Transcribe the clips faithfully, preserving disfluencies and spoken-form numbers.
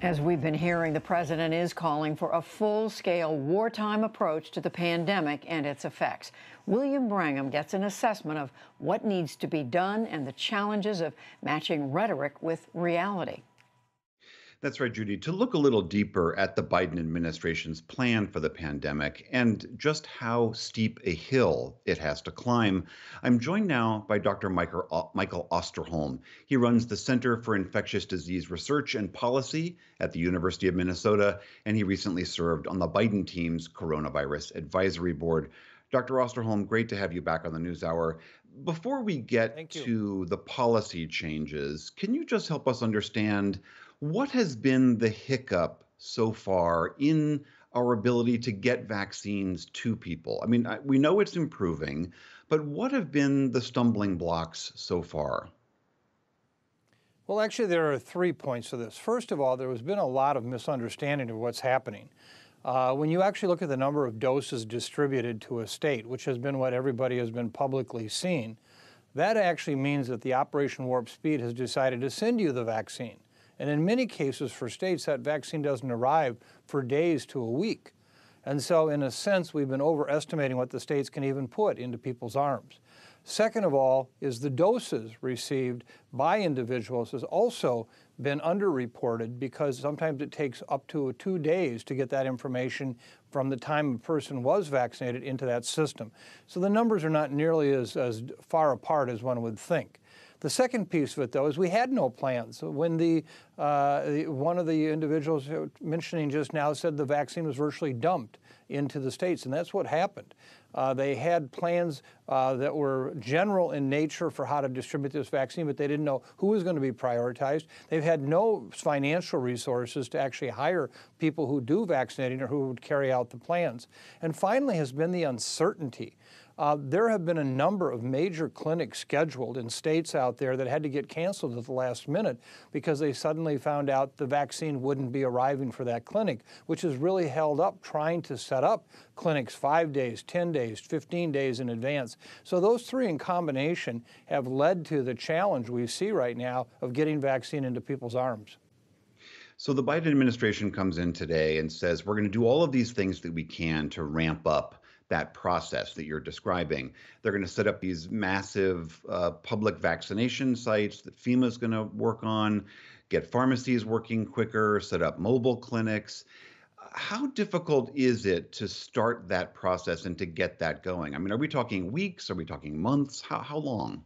As we've been hearing, the president is calling for a full-scale wartime approach to the pandemic and its effects. William Brangham gets an assessment of what needs to be done and the challenges of matching rhetoric with reality. That's right, Judy. To look a little deeper at the Biden administration's plan for the pandemic and just how steep a hill it has to climb, I'm joined now by Doctor Michael Michael Osterholm. He runs the Center for Infectious Disease Research and Policy at the University of Minnesota, and he recently served on the Biden team's Coronavirus Advisory Board. Doctor Osterholm, great to have you back on the NewsHour. Before we get to the policy changes, can you just help us understand what has been the hiccup so far in our ability to get vaccines to people? I mean, we know it's improving, but what have been the stumbling blocks so far? Well, actually, there are three points to this. First of all, there has been a lot of misunderstanding of what's happening. Uh, when you actually look at the number of doses distributed to a state, which has been what everybody has been publicly seeing, that actually means that the Operation Warp Speed has decided to send you the vaccine. And in many cases for states, that vaccine doesn't arrive for days to a week. And so in a sense, we've been overestimating what the states can even put into people's arms. Second of all is the doses received by individuals has also been underreported because sometimes it takes up to two days to get that information from the time a person was vaccinated into that system. So the numbers are not nearly as, as far apart as one would think. The second piece of it, though, is we had no plans. When the, uh, one of the individuals mentioning just now said the vaccine was virtually dumped into the states, and that's what happened. Uh, they had plans uh, that were general in nature for how to distribute this vaccine, but they didn't know who was going to be prioritized. They've had no financial resources to actually hire people who do vaccinating or who would carry out the plans. And finally has been the uncertainty. Uh, there have been a number of major clinics scheduled in states out there that had to get canceled at the last minute because they suddenly found out the vaccine wouldn't be arriving for that clinic, which has really held up trying to set up clinics five days, ten days, fifteen days in advance. So those three in combination have led to the challenge we see right now of getting vaccine into people's arms. So the Biden administration comes in today and says, we're going to do all of these things that we can to ramp up that process that you're describing. They're going to set up these massive uh, public vaccination sites that FEMA is going to work on, get pharmacies working quicker, set up mobile clinics. How difficult is it to start that process and to get that going? I mean, are we talking weeks? Are we talking months? How, how long?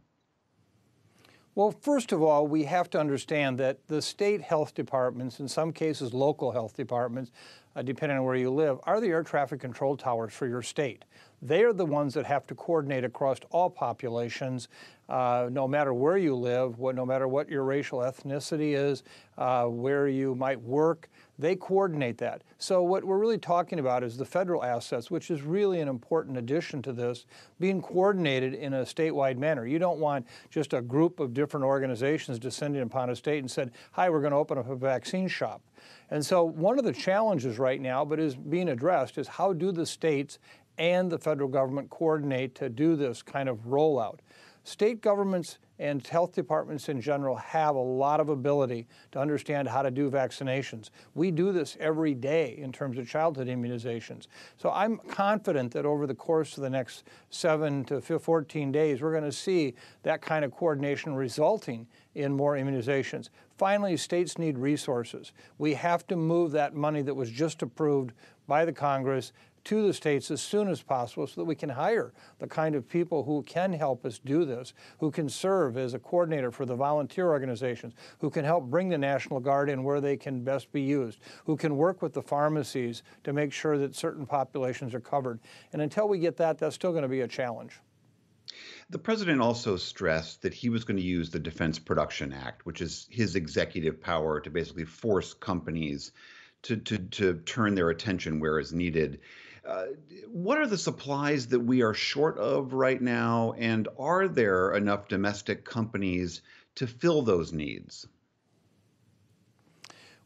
Well, first of all, we have to understand that the state health departments, in some cases local health departments, uh, depending on where you live, are the air traffic control towers for your state. They are the ones that have to coordinate across all populations, uh, no matter where you live, what, no matter what your racial ethnicity is, uh, where you might work. They coordinate that. So what we're really talking about is the federal assets, which is really an important addition to this, being coordinated in a statewide manner. You don't want just a group of different organizations descending upon a state and said, hi, we're going to open up a vaccine shop. And so one of the challenges right now, but is being addressed, is how do the states and the federal government coordinate to do this kind of rollout? State governments and health departments in general have a lot of ability to understand how to do vaccinations. We do this every day in terms of childhood immunizations. So I'm confident that over the course of the next seven to fourteen days, we're going to see that kind of coordination resulting in more immunizations. Finally, states need resources. We have to move that money that was just approved by the Congress to the states as soon as possible so that we can hire the kind of people who can help us do this, who can serve as a coordinator for the volunteer organizations, who can help bring the National Guard in where they can best be used, who can work with the pharmacies to make sure that certain populations are covered. And until we get that, that's still going to be a challenge. The president also stressed that he was going to use the Defense Production Act, which is his executive power to basically force companies to, to, to turn their attention where is needed. Uh, what are the supplies that we are short of right now, and are there enough domestic companies to fill those needs?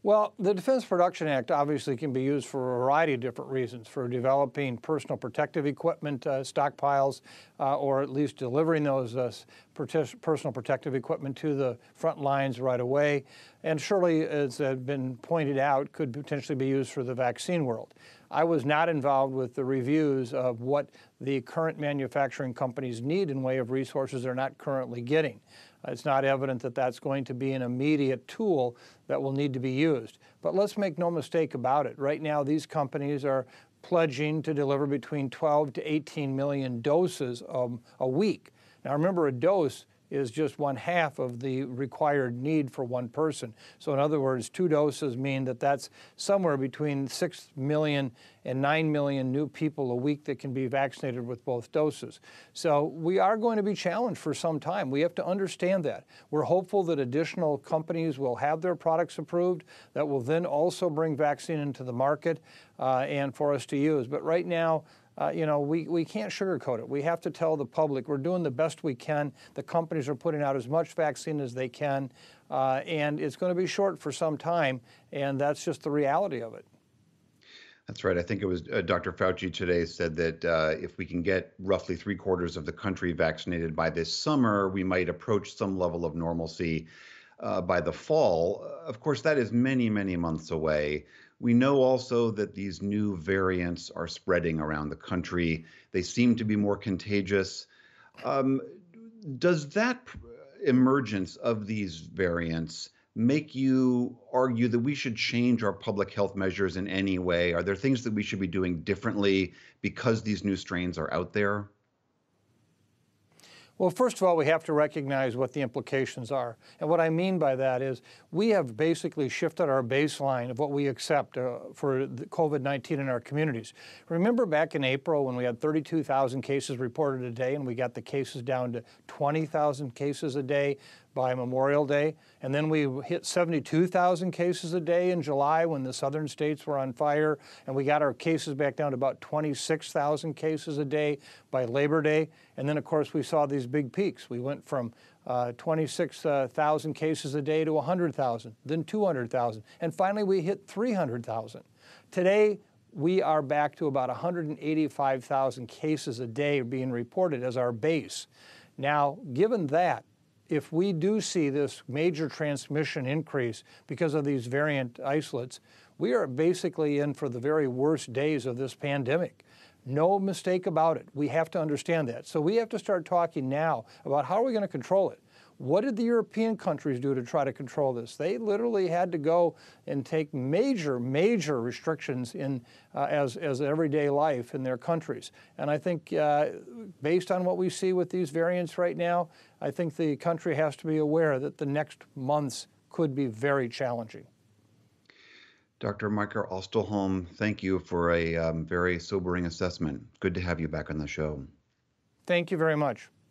Well, the Defense Production Act obviously can be used for a variety of different reasons, for developing personal protective equipment uh, stockpiles, uh, or at least delivering those uh, personal protective equipment to the front lines right away. And surely, as has been pointed out, could potentially be used for the vaccine world. I was not involved with the reviews of what the current manufacturing companies need in way of resources they're not currently getting. It's not evident that that's going to be an immediate tool that will need to be used. But let's make no mistake about it. Right now, these companies are pledging to deliver between twelve to eighteen million doses um, a week. Now remember, a dose is just one half of the required need for one person. So in other words, two doses mean that that's somewhere between six million and nine million new people a week that can be vaccinated with both doses. So we are going to be challenged for some time. We have to understand that. We're hopeful that additional companies will have their products approved that will then also bring vaccine into the market uh, and for us to use. But right now, Uh, you know, we, we can't sugarcoat it. We have to tell the public we're doing the best we can. The companies are putting out as much vaccine as they can, uh, and it's going to be short for some time, and that's just the reality of it. That's right. I think it was uh, Doctor Fauci today said that uh, if we can get roughly three quarters of the country vaccinated by this summer, we might approach some level of normalcy uh, by the fall. Of course, that is many, many months away. We know also that these new variants are spreading around the country. They seem to be more contagious. Um, does that emergence of these variants make you argue that we should change our public health measures in any way? Are there things that we should be doing differently because these new strains are out there? Well, first of all, we have to recognize what the implications are. And what I mean by that is we have basically shifted our baseline of what we accept uh, for COVID nineteen in our communities. Remember back in April when we had thirty-two thousand cases reported a day and we got the cases down to twenty thousand cases a day by Memorial Day, and then we hit seventy-two thousand cases a day in July when the southern states were on fire, and we got our cases back down to about twenty-six thousand cases a day by Labor Day. And then, of course, we saw these big peaks. We went from uh, twenty-six thousand cases a day to one hundred thousand, then two hundred thousand, and finally we hit three hundred thousand. Today, we are back to about one hundred eighty-five thousand cases a day being reported as our base. Now, given that, if we do see this major transmission increase because of these variant isolates, we are basically in for the very worst days of this pandemic. No mistake about it. We have to understand that. So we have to start talking now about how are we going to control it. What did the European countries do to try to control this? They literally had to go and take major, major restrictions in uh, as, as everyday life in their countries. And I think uh, based on what we see with these variants right now, I think the country has to be aware that the next months could be very challenging. Doctor Michael Osterholm, thank you for a um, very sobering assessment. Good to have you back on the show. Thank you very much.